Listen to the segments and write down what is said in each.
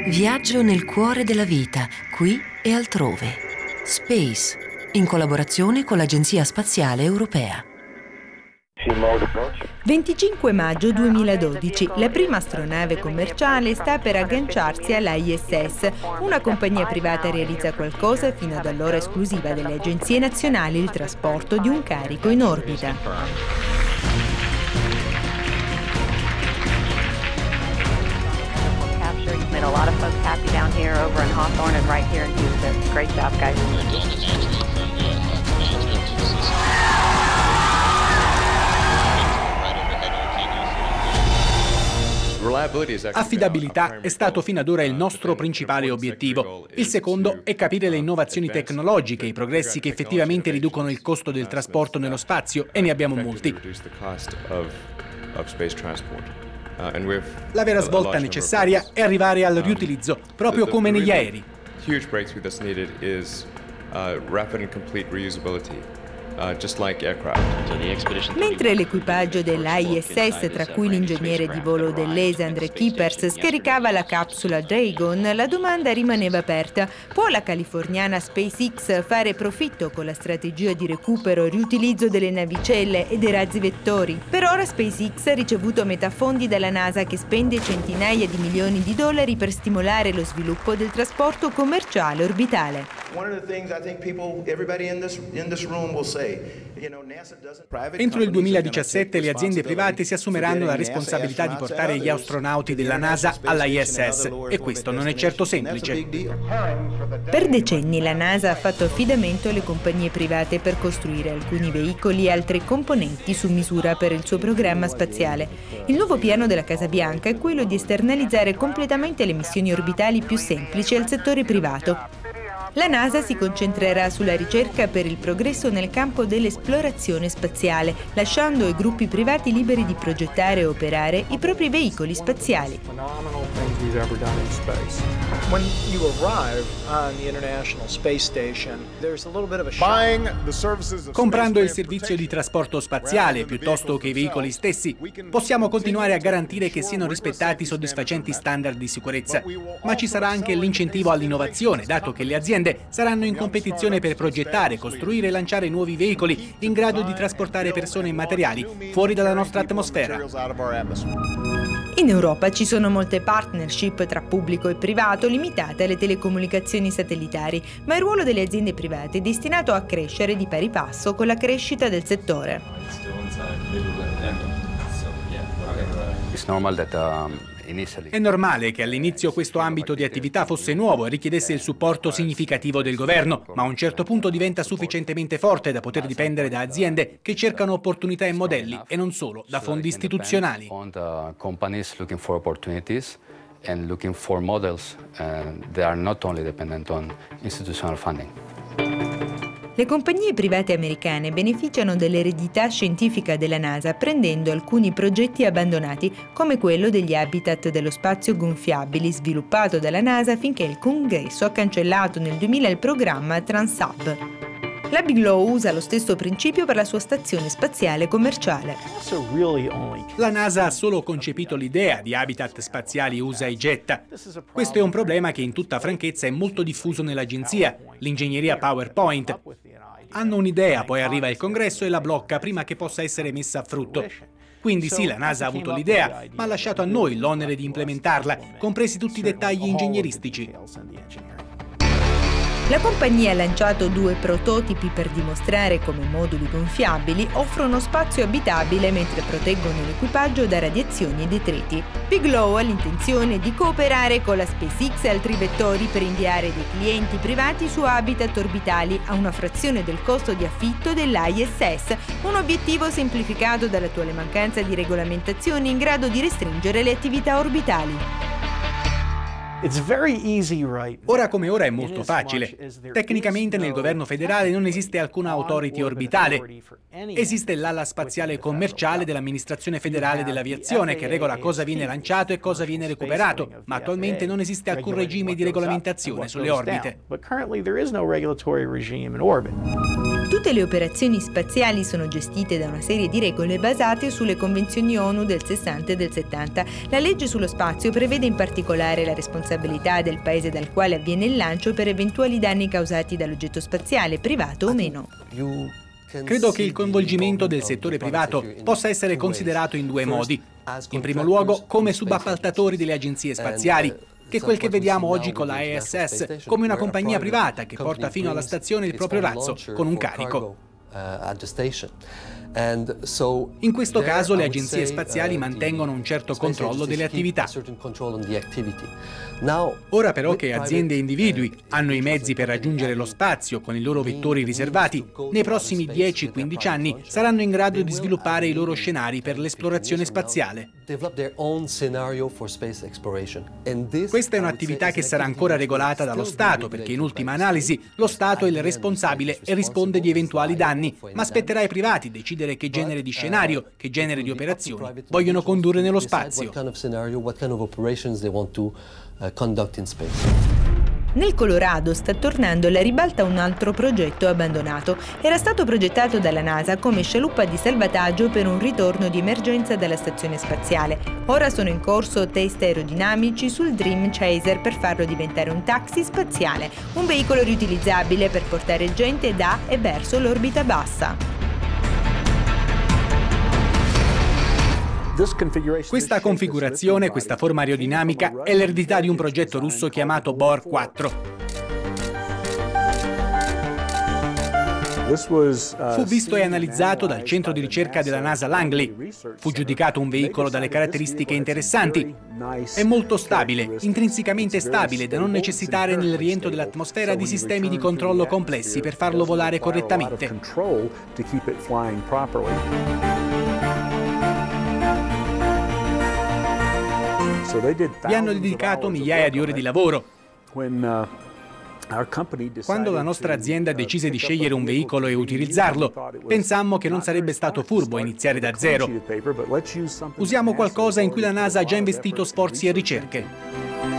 Viaggio nel cuore della vita, qui e altrove. Space, in collaborazione con l'Agenzia Spaziale Europea. 25 maggio 2012, la prima astronave commerciale sta per agganciarsi all'ISS. Una compagnia privata realizza qualcosa fino ad allora esclusiva delle agenzie nazionali, il trasporto di un carico in orbita. A lot of folks happy down here over in Hawthorne and right here in Houston. Great job, guys. Affidabilità è stato fino ad ora il nostro principale obiettivo. Il secondo è capire le innovazioni tecnologiche, i progressi che effettivamente riducono il costo del trasporto nello spazio, e ne abbiamo molti. La vera svolta necessaria è arrivare al riutilizzo, proprio come negli aerei. Mentre l'equipaggio dell'ISS, tra cui l'ingegnere di volo dell'ESA Andre Kuipers, scaricava la capsula Dragon, la domanda rimaneva aperta. Può la californiana SpaceX fare profitto con la strategia di recupero e riutilizzo delle navicelle e dei razzi vettori? Per ora SpaceX ha ricevuto metà fondi dalla NASA, che spende centinaia di milioni di dollari per stimolare lo sviluppo del trasporto commerciale orbitale. Entro il 2017 le aziende private si assumeranno la responsabilità di portare gli astronauti della NASA all'ISS, e questo non è certo semplice. Per decenni la NASA ha fatto affidamento alle compagnie private per costruire alcuni veicoli e altri componenti su misura per il suo programma spaziale. Il nuovo piano della Casa Bianca è quello di esternalizzare completamente le missioni orbitali più semplici al settore privato. La NASA si concentrerà sulla ricerca per il progresso nel campo dell'esplorazione spaziale, lasciando ai gruppi privati liberi di progettare e operare i propri veicoli spaziali. Comprando il servizio di trasporto spaziale piuttosto che i veicoli stessi, possiamo continuare a garantire che siano rispettati soddisfacenti standard di sicurezza, ma ci sarà anche l'incentivo all'innovazione, dato che le aziende saranno in competizione per progettare, costruire e lanciare nuovi veicoli in grado di trasportare persone e materiali fuori dalla nostra atmosfera. In Europa ci sono molte partnership tra pubblico e privato limitate alle telecomunicazioni satellitari, ma il ruolo delle aziende private è destinato a crescere di pari passo con la crescita del settore. È normale che all'inizio questo ambito di attività fosse nuovo e richiedesse il supporto significativo del governo, ma a un certo punto diventa sufficientemente forte da poter dipendere da aziende che cercano opportunità e modelli, e non solo da fondi istituzionali. Le compagnie private americane beneficiano dell'eredità scientifica della NASA, prendendo alcuni progetti abbandonati, come quello degli habitat dello spazio gonfiabili sviluppato dalla NASA finché il Congresso ha cancellato nel 2000 il programma Transsub. La Bigelow usa lo stesso principio per la sua stazione spaziale commerciale. La NASA ha solo concepito l'idea di habitat spaziali usa e getta. Questo è un problema che in tutta franchezza è molto diffuso nell'agenzia, l'ingegneria PowerPoint. Hanno un'idea, poi arriva il Congresso e la blocca prima che possa essere messa a frutto. Quindi sì, la NASA ha avuto l'idea, ma ha lasciato a noi l'onere di implementarla, compresi tutti i dettagli ingegneristici. La compagnia ha lanciato 2 prototipi per dimostrare come moduli gonfiabili offrono spazio abitabile mentre proteggono l'equipaggio da radiazioni e detriti. Bigelow ha l'intenzione di cooperare con la SpaceX e altri vettori per inviare dei clienti privati su habitat orbitali a una frazione del costo di affitto dell'ISS, un obiettivo semplificato dall'attuale mancanza di regolamentazioni in grado di restringere le attività orbitali. Ora come ora è molto facile. Tecnicamente nel governo federale non esiste alcuna authority orbitale. Esiste l'ala spaziale commerciale dell'amministrazione federale dell'aviazione che regola cosa viene lanciato e cosa viene recuperato, ma attualmente non esiste alcun regime di regolamentazione sulle orbite. Tutte le operazioni spaziali sono gestite da una serie di regole basate sulle convenzioni ONU del 60 e del 70. La legge sullo spazio prevede in particolare la responsabilità responsabilità del paese dal quale avviene il lancio per eventuali danni causati dall'oggetto spaziale, privato o meno. Credo che il coinvolgimento del settore privato possa essere considerato in due modi. In primo luogo, come subappaltatori delle agenzie spaziali, che è quel che vediamo oggi con la ISS, come una compagnia privata che porta fino alla stazione il proprio razzo con un carico. In questo caso le agenzie spaziali mantengono un certo controllo delle attività. Ora però che aziende e individui hanno i mezzi per raggiungere lo spazio con i loro vettori riservati, nei prossimi 10-15 anni saranno in grado di sviluppare i loro scenari per l'esplorazione spaziale. Questa è un'attività che sarà ancora regolata dallo Stato, perché in ultima analisi lo Stato è il responsabile e risponde di eventuali danni, ma spetterà ai privati decidere che genere di scenario, che genere di operazioni vogliono condurre nello spazio. Nel Colorado sta tornando alla ribalta un altro progetto abbandonato. Era stato progettato dalla NASA come scialuppa di salvataggio per un ritorno di emergenza dalla stazione spaziale. Ora sono in corso test aerodinamici sul Dream Chaser per farlo diventare un taxi spaziale, un veicolo riutilizzabile per portare gente da e verso l'orbita bassa. Questa configurazione, questa forma aerodinamica, è l'eredità di un progetto russo chiamato Bor 4. Fu visto e analizzato dal centro di ricerca della NASA Langley. Fu giudicato un veicolo dalle caratteristiche interessanti. È molto stabile, intrinsecamente stabile, da non necessitare nel rientro dell'atmosfera di sistemi di controllo complessi per farlo volare correttamente. Vi hanno dedicato migliaia di ore di lavoro. Quando la nostra azienda decise di scegliere un veicolo e utilizzarlo, pensammo che non sarebbe stato furbo iniziare da zero. Usiamo qualcosa in cui la NASA ha già investito sforzi e ricerche.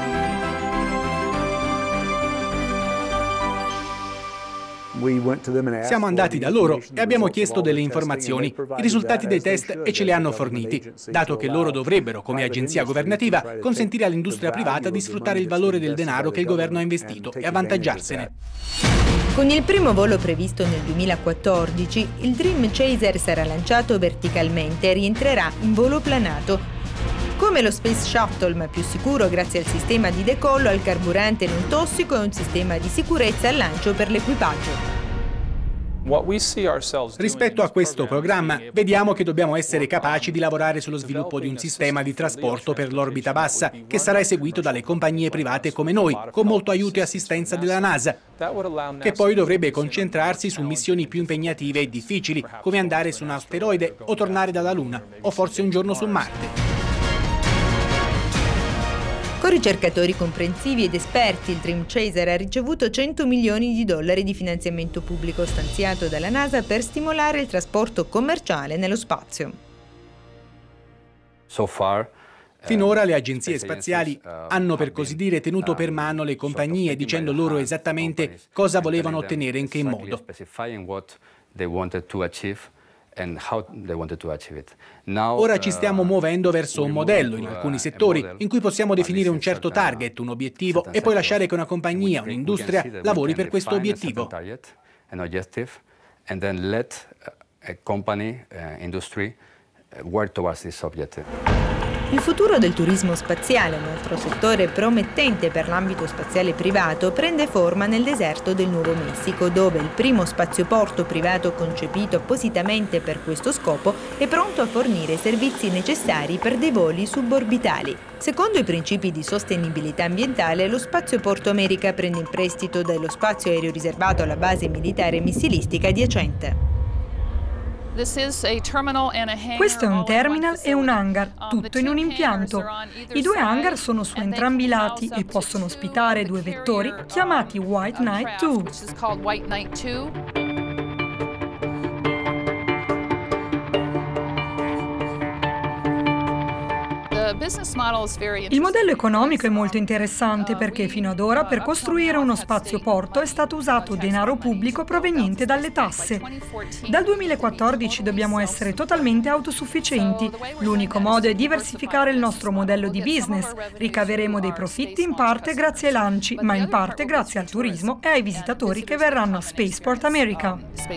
Siamo andati da loro e abbiamo chiesto delle informazioni, i risultati dei test e ce li hanno forniti, dato che loro dovrebbero, come agenzia governativa, consentire all'industria privata di sfruttare il valore del denaro che il governo ha investito e avvantaggiarsene. Con il primo volo previsto nel 2014, il Dream Chaser sarà lanciato verticalmente e rientrerà in volo planato. Come lo Space Shuttle, ma più sicuro grazie al sistema di decollo al carburante non tossico e un sistema di sicurezza al lancio per l'equipaggio. Rispetto a questo programma, vediamo che dobbiamo essere capaci di lavorare sullo sviluppo di un sistema di trasporto per l'orbita bassa che sarà eseguito dalle compagnie private come noi, con molto aiuto e assistenza della NASA, che poi dovrebbe concentrarsi su missioni più impegnative e difficili, come andare su un asteroide o tornare dalla Luna, o forse un giorno su Marte. Con ricercatori comprensivi ed esperti, il Dream Chaser ha ricevuto $100 milioni di finanziamento pubblico stanziato dalla NASA per stimolare il trasporto commerciale nello spazio. Finora le agenzie spaziali hanno, per così dire, tenuto per mano le compagnie dicendo loro esattamente cosa volevano ottenere e in che modo. Ora ci stiamo muovendo verso un modello in alcuni settori in cui possiamo definire un certo target, un obiettivo e poi lasciare che una compagnia, un'industria lavori per questo obiettivo. Il futuro del turismo spaziale, un altro settore promettente per l'ambito spaziale privato, prende forma nel deserto del Nuovo Messico, dove il primo spazioporto privato concepito appositamente per questo scopo è pronto a fornire i servizi necessari per dei voli suborbitali. Secondo i principi di sostenibilità ambientale, lo Spazioporto America prende in prestito dallo spazio aereo riservato alla base militare missilistica adiacente. Questo è un terminal e un hangar, tutto in un impianto. I due hangar sono su entrambi i lati e possono ospitare due vettori chiamati White Knight 2. Il modello economico è molto interessante perché fino ad ora per costruire uno spazioporto è stato usato denaro pubblico proveniente dalle tasse. Dal 2014 dobbiamo essere totalmente autosufficienti. L'unico modo è diversificare il nostro modello di business. Ricaveremo dei profitti in parte grazie ai lanci, ma in parte grazie al turismo e ai visitatori che verranno a Spaceport America.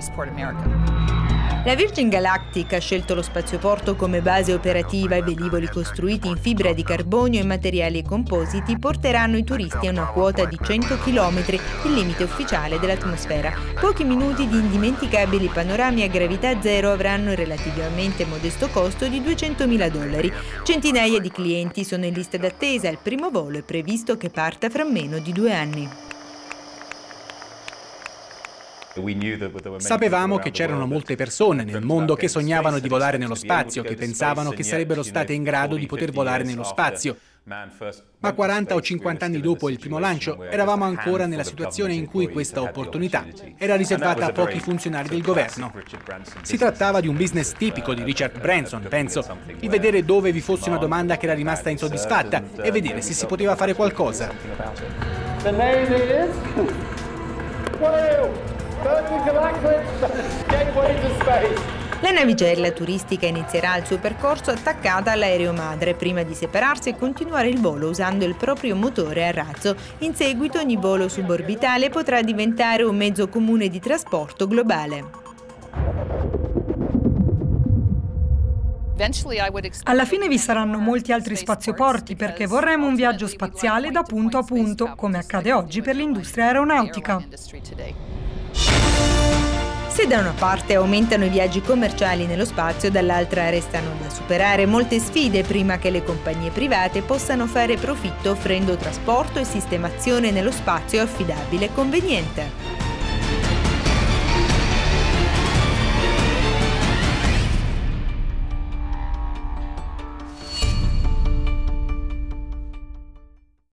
La Virgin Galactic ha scelto lo spazioporto come base operativa e velivoli costruiti in fibra di carbonio e materiali compositi porteranno i turisti a una quota di 100 km, il limite ufficiale dell'atmosfera. Pochi minuti di indimenticabili panorami a gravità zero avranno il relativamente modesto costo di $200.000. Centinaia di clienti sono in lista d'attesa, il primo volo è previsto che parta fra meno di 2 anni. Sapevamo che c'erano molte persone nel mondo che sognavano di volare nello spazio, che pensavano che sarebbero state in grado di poter volare nello spazio. Ma 40 o 50 anni dopo il primo lancio, eravamo ancora nella situazione in cui questa opportunità era riservata a pochi funzionari del governo. Si trattava di un business tipico di Richard Branson, penso, il vedere dove vi fosse una domanda che era rimasta insoddisfatta e vedere se si poteva fare qualcosa. La navicella turistica inizierà il suo percorso attaccata all'aereo madre prima di separarsi e continuare il volo usando il proprio motore a razzo. In seguito ogni volo suborbitale potrà diventare un mezzo comune di trasporto globale. Alla fine vi saranno molti altri spazioporti perché vorremmo un viaggio spaziale da punto a punto, come accade oggi per l'industria aeronautica. Se da una parte aumentano i viaggi commerciali nello spazio, dall'altra restano da superare molte sfide prima che le compagnie private possano fare profitto offrendo trasporto e sistemazione nello spazio affidabile e conveniente.